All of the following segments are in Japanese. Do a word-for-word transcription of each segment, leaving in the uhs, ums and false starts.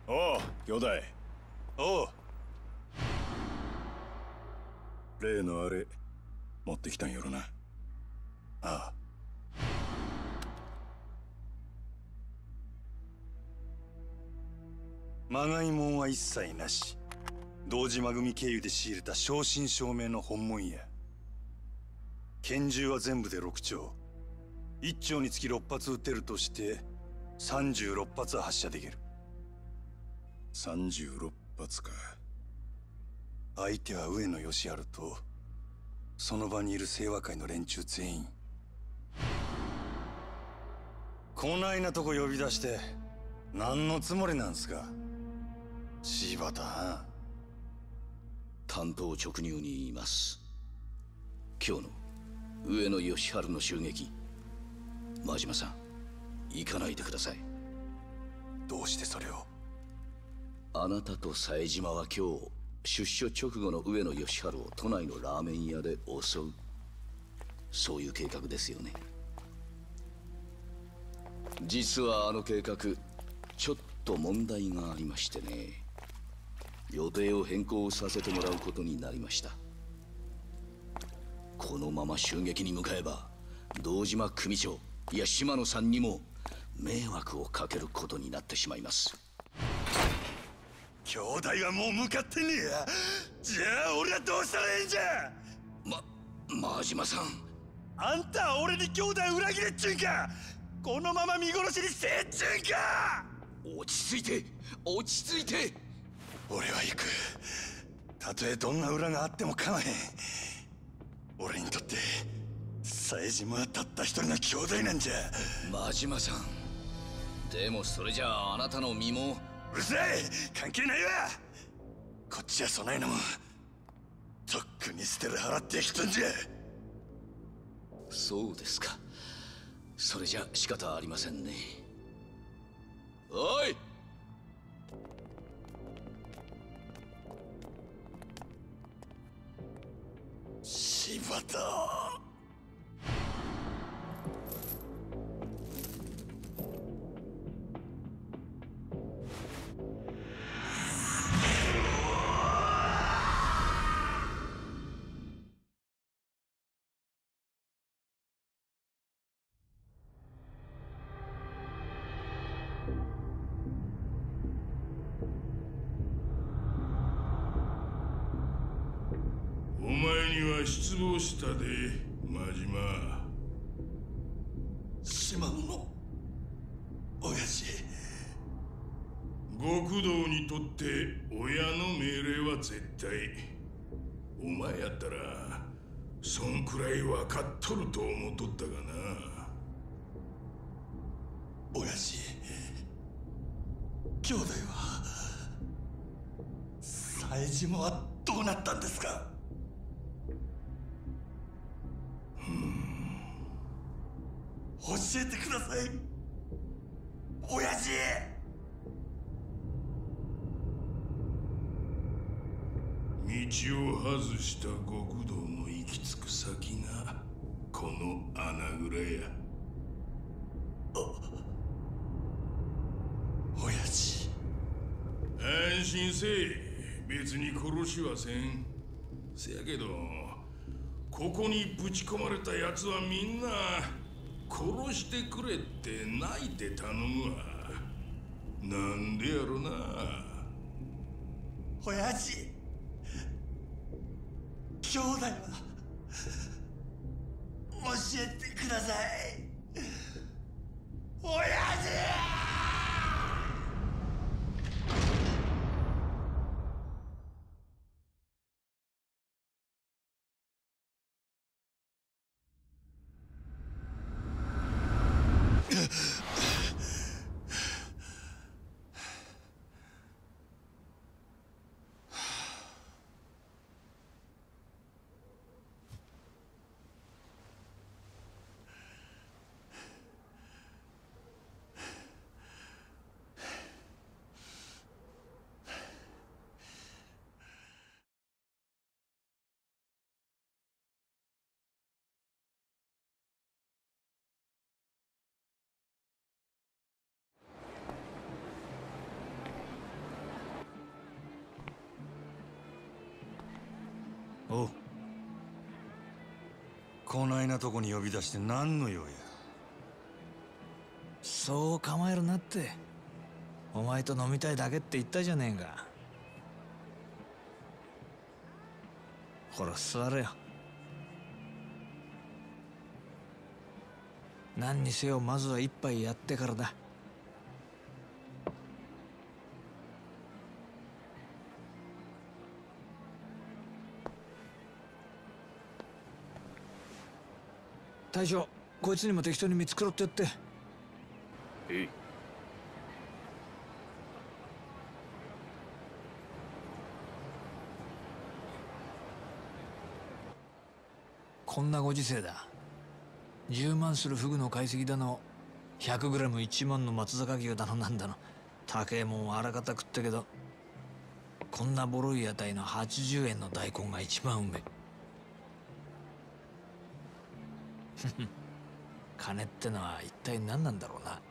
おう、兄弟。 おう。 例のあれ持ってきたんやろな。ああ。 まがいもんは一切なし。堂島組経由で仕入れた正真正銘の本物や。拳銃は全部でろく丁。いっ丁につきろっ発撃てるとしてさんじゅうろっ発は発射できる。 さんじゅうろっ発か。 相手は上野義治とその場にいる清和会の連中全員。こないなとこ呼び出して何のつもりなんすか、柴田。 単刀直入に言います。今日の上野義治の襲撃、真島さん行かないでください。 どうしてそれを？ あなたと冴島は今日出所直後の上野義治を都内のラーメン屋で襲う、そういう計画ですよね。実はあの計画ちょっと問題がありましてね、予定を変更させてもらうことになりました。このまま襲撃に向かえば堂島組長いや島野さんにも迷惑をかけることになってしまいます。 兄弟はもう向かってねえや。じゃあ俺はどうしたらええんじゃ。 ま、真島さん、 あんたは俺に兄弟裏切れっちゅうんか。このまま見殺しにせえっちゅうんか。 落ち着いて落ち着いて。 俺は行く。たとえどんな裏があっても構わへん。俺にとって冴島はたった一人の兄弟なんじゃ。 真島さん、でもそれじゃああなたの身も。 うるさい、関係ないわ。こっちはそないのもとっくに捨てる払ってきたんじゃ。 そうですか。それじゃ仕方ありませんね。おい、 柴田。 お前には失望したで、真島。 島野の親父。 極道にとって親の命令は絶対。お前やったらそんくらい分かっとると思っとったがな。 親父、兄弟は冴島はどうなったんですか。教えてください、親父。 道を外した極道の行き着く先がこの穴蔵や。 親父。 安心せえ、別に殺しはせん。せやけどここにぶち込まれた奴はみんな殺してくれって泣いて頼むわ。なんでやろな。 親父、兄弟は教えてください、親父。 こないなとこに呼び出して何の用や。 そう構えるなって。お前と飲みたいだけって言ったじゃねえか。ほら座れよ。何にせよまずは一杯やってからだ。大将、こいつにも適当に見繕ってやって。 えい。 こんなご時世だ。じゅうまんするフグの解析だの、ひゃくグラムいちまんの松坂牛だのなんだの、高えもんはあらかた食ったけど、こんなボロい屋台のはちじゅうえんの大根が一番うめえ。金ってのは一体何なんだろうな。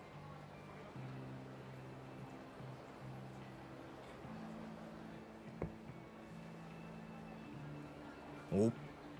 お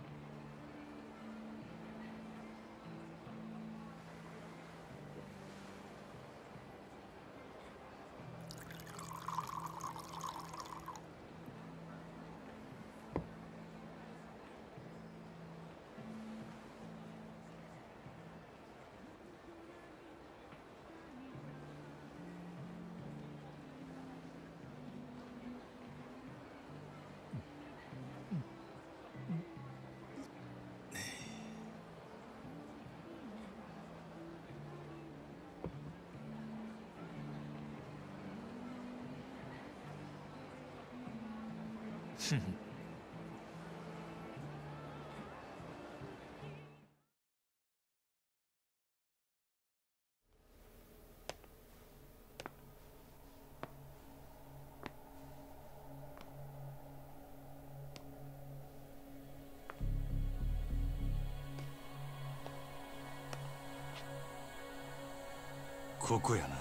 ここやな。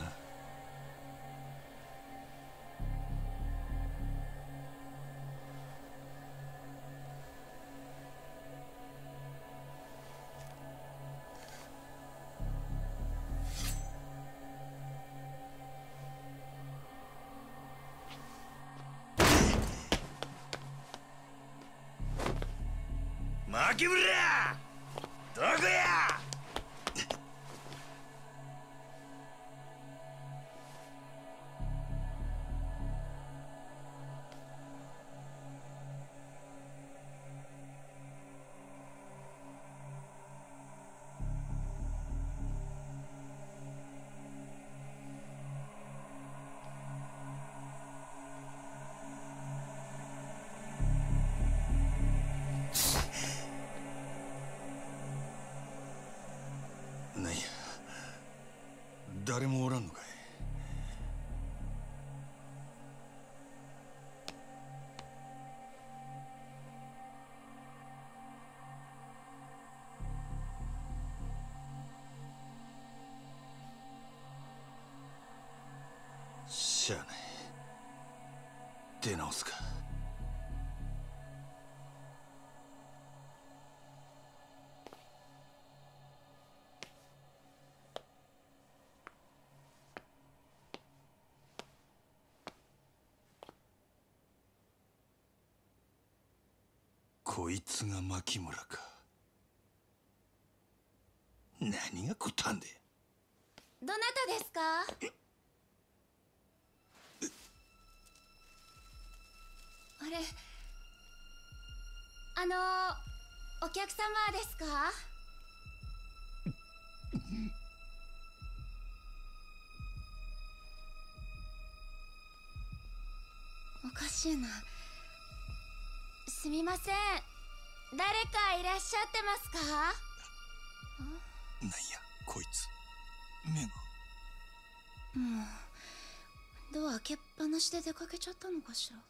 牧村どこや。なんや、誰もおらんのかい。しゃあない、出直すか。こいつが牧村か。何がこったんで。 どなたですか？あれ、あのお客様ですか？おかしいな。すみません、誰かいらっしゃってますか？ なんやこいつ、目が。 もうドア開けっぱなしで出かけちゃったのかしら。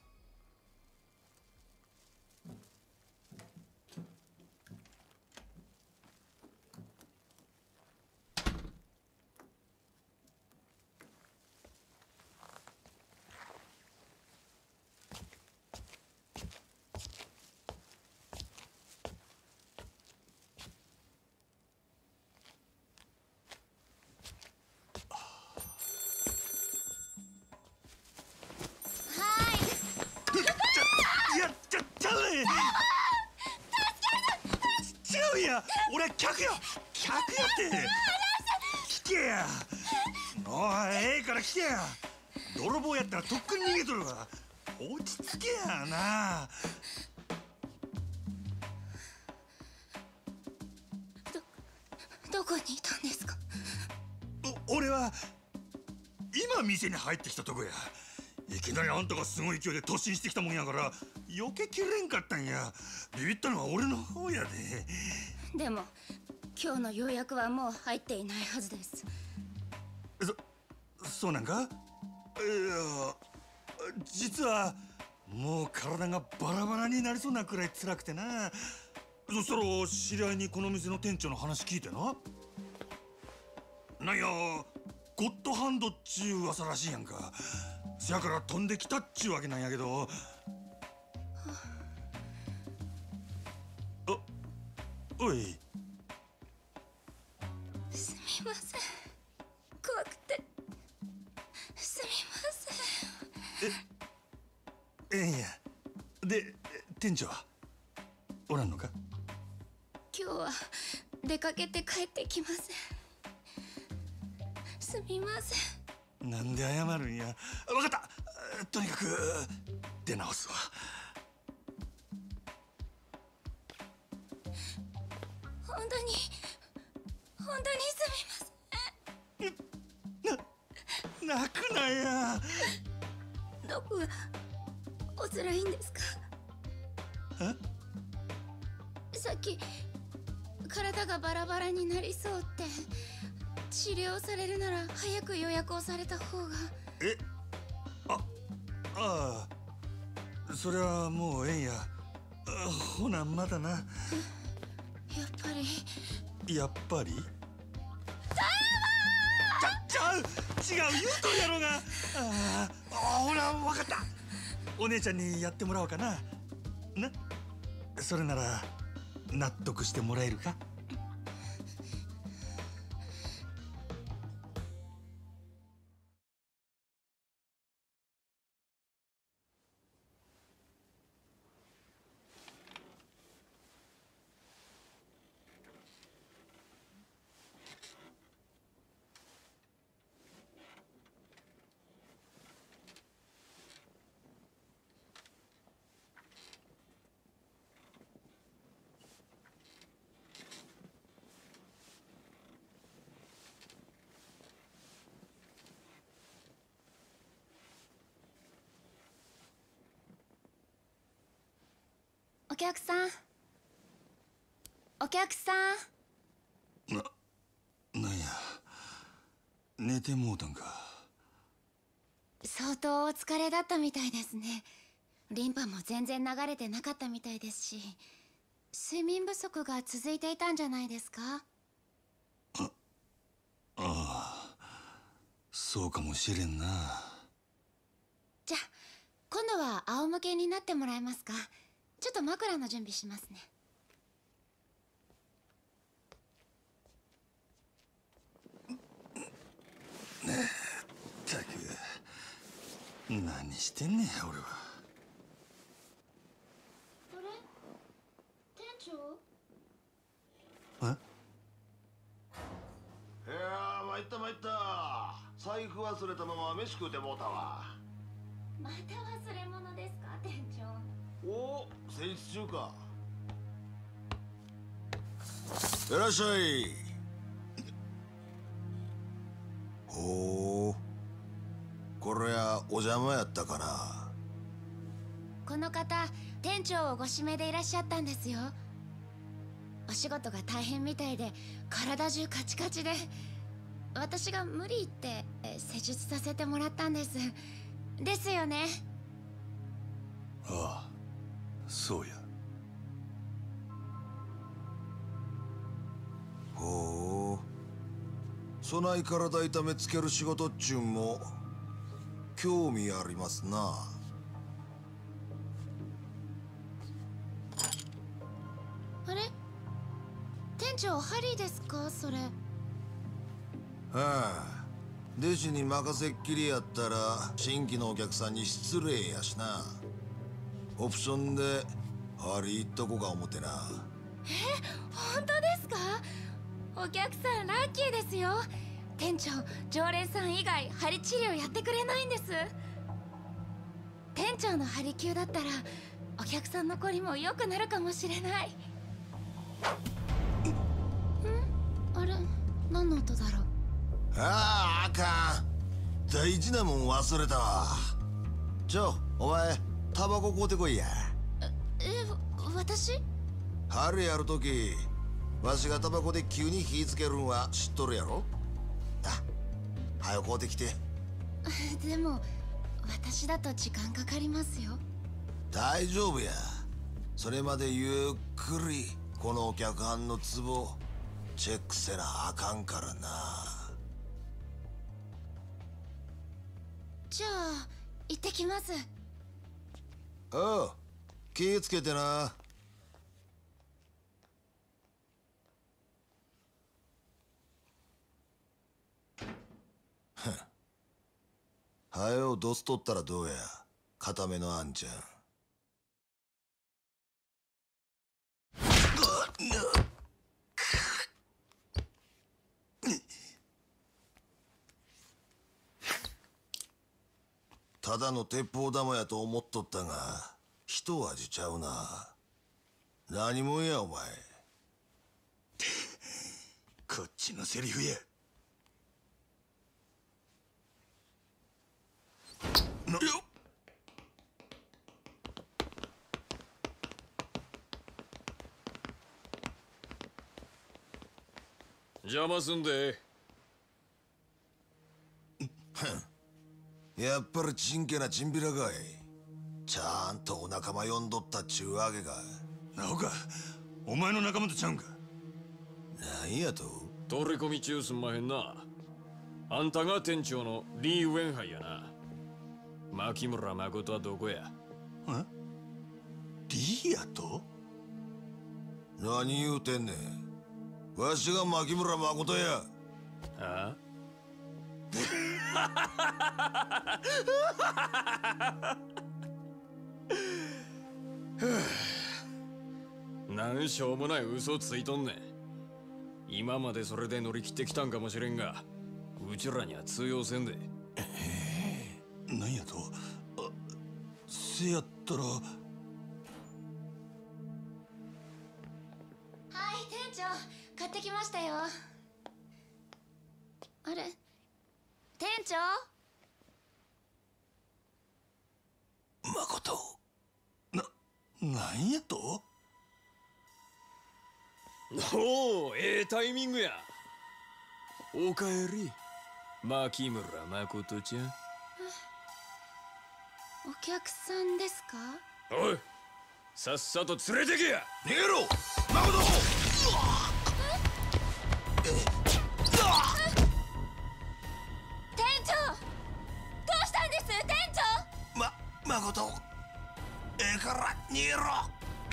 俺は客や客やって聞けや。おい、ええから聞けや。泥棒やったらとっくに逃げとるわ。落ち着けやな。 どこにいたんですか？ お俺は今店に入ってきたとこや。いきなりあんたがすごい勢いで突進してきたもんやから避けきれんかったんや。ビビったのは俺の方やで。 でも今日の予約はもう入っていないはずです。 そそうなんか？いや実はもう体がバラバラになりそうなくらい辛くてな。そしたら知り合いにこの店の店長の話聞いてな。なんやゴッドハンドっちゅう噂らしいやんか。せやから飛んできたっちゅうわけなんやけど。あ、おい。 すみません。怖くて。すみません。 え、ええんや。で、店長はおらんのか？ 今日は出かけて帰ってきません。すみません。 なんで謝るんや。分かった。とにかく出直すわ。 本当に本当にすみません。 な泣くなや。 どこがお辛いんですか？ え？ さっき体がバラバラになりそうって治療されるなら早く予約をされた方が。 え？あ、ああ、それはもうええんや。あ、ほなまだな。 やっぱりやっぱりちゃちゃう違う言うとるやろが。ああ、ほら分かった。お姉ちゃんにやってもらおうかな。な、それなら納得してもらえるか？ お客さんお客さん。 な、なんや寝てもうたんか。 相当お疲れだったみたいですね。リンパも全然流れてなかったみたいですし、睡眠不足が続いていたんじゃないですか？ あ、ああ、そうかもしれんな。 じゃあ今度は仰向けになってもらえますか？ちょっと枕の準備しますね。 ったく何してんねん俺は。 あれ？店長？ え？ いやー参った参った。財布忘れたまま飯食うてもうたわ。 また忘れ物ですか店長？ おお、戦術中か。いらっしゃい。ほう、これはお邪魔やったかな。 この方店長をご指名でいらっしゃったんですよ。お仕事が大変みたいで体中カチカチで、私が無理言って施術させてもらったんです。ですよね？ ああ、そうや。 ほう、そない体痛めつける仕事っちゅうんも興味ありますな。 あれ？店長針ですかそれ？ はあ、弟子に任せっきりやったら新規のお客さんに失礼やしな。オプションで針いっとこか思ってな。 本当ですか？お客さんラッキーですよ。店長、常連さん以外針治療やってくれないんです。店長の針灸だったらお客さんのこりも良くなるかもしれない。ん？あれ、何の音だろう。 ああ、あかん。大事なもん忘れたわ。ちょ、お前タバコ買うてこいや。 え、私？ 春やるときわしがタバコで急に火つけるんは知っとるやろ。あ、はよ買うてきて。 でも私だと時間かかりますよ。 大丈夫や。それまでゆっくりこのお客はんのツボチェックせなあかんからな。 じゃあ行ってきます。 おう、気ぃつけてな。はよドス取ったらどうや、固めのあんちゃん。ただの鉄砲玉やと思っとったが一味ちゃうな。何もんやお前。 こっちのセリフや。なよっ。 邪魔すんで。 やっぱりちんけなチンピラかい。ちゃんとお仲間呼んどったっちゅうわけか。 なおか、お前の仲間とちゃうんか。 なんやと。 取り込み中すんまへんな。あんたが店長のリー・ウェンハイやな。牧村誠はどこや。 え？リーやと？ 何言うてんねん。わしが牧村誠や。 ああなんしょうもない嘘ついとんねん。今までそれで乗り切ってきたんかもしれんが、うちらには通用せんで。 なんやと？あ、せやったら。 はい、店長、買ってきましたよ。あれ、店長？ 誠、な、なんやと？ おお、ええタイミングや。おかえり、牧村誠ちゃん。 お客さんですか？ おい、さっさと連れてけや。 逃げろ誠。 店長、どうしたんです店長？ ま、誠、ええから逃げろ。 なんなの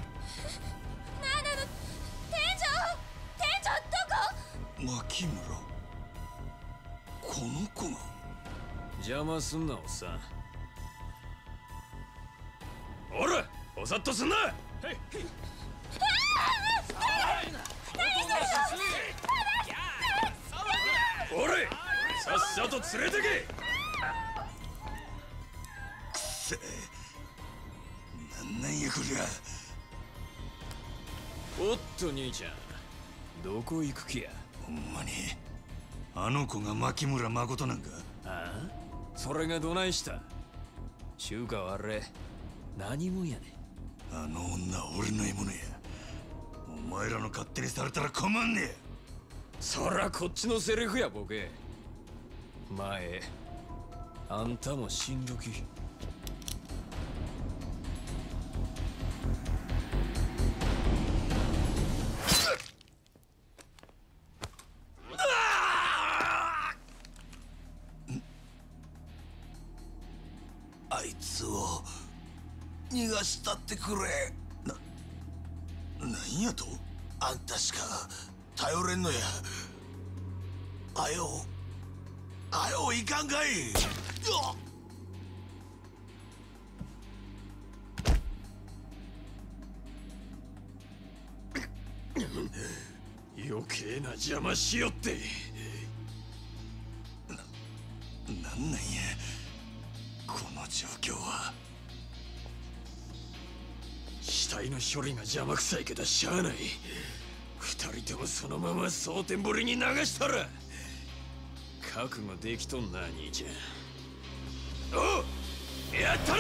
店長、店長どこ？ 牧村、この子が。 邪魔すんなおっさん。おら、おさっとすんな。おれ、さっさと連れてけ。 くせえ、なんなんやこりゃ。 おっと兄ちゃん、どこ行く気や。 ほんまにあの子が牧村誠なんか。 ああ、それがどないした。中華はあれ何もんやねん。 あの女は俺の獲物や。お前らの勝手にされたら困んねえ。 そらこっちのセリフやボケ。前あんたも死んどき。 あいつを逃がしたってくれ。 な、なんやと？ あんたしか頼れんのや。あよあよいかんかい。よっ。 余計な邪魔しよって。 なんなんやこの状況は。 死体の処理が邪魔くさいけどしゃあない。二人ともそのまま蒼天堀に流したら。覚悟できとんな兄ちゃん。おうやったれ。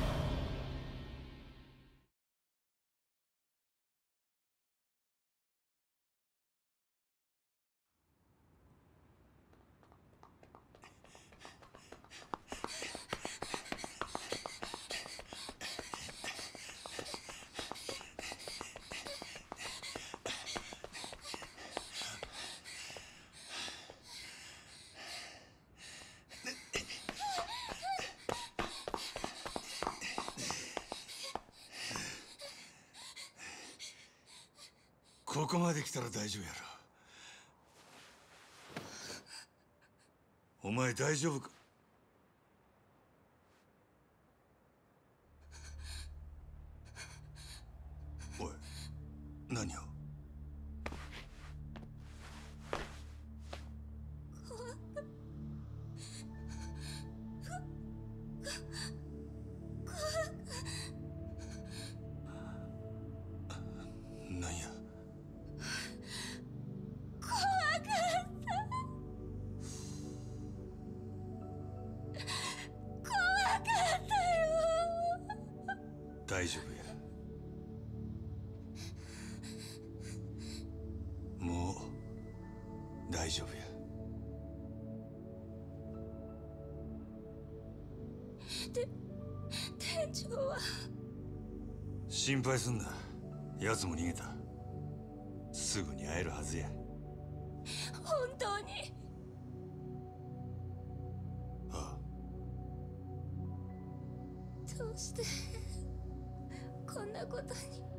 ここまで来たら大丈夫やろ。お前大丈夫か。おい何を。なんや。大丈夫や。もう大丈夫や。 で店長は。 心配すんな。奴も逃げた。すぐに会えるはずや。 本当に。 ああ。 どうしてこんなことに。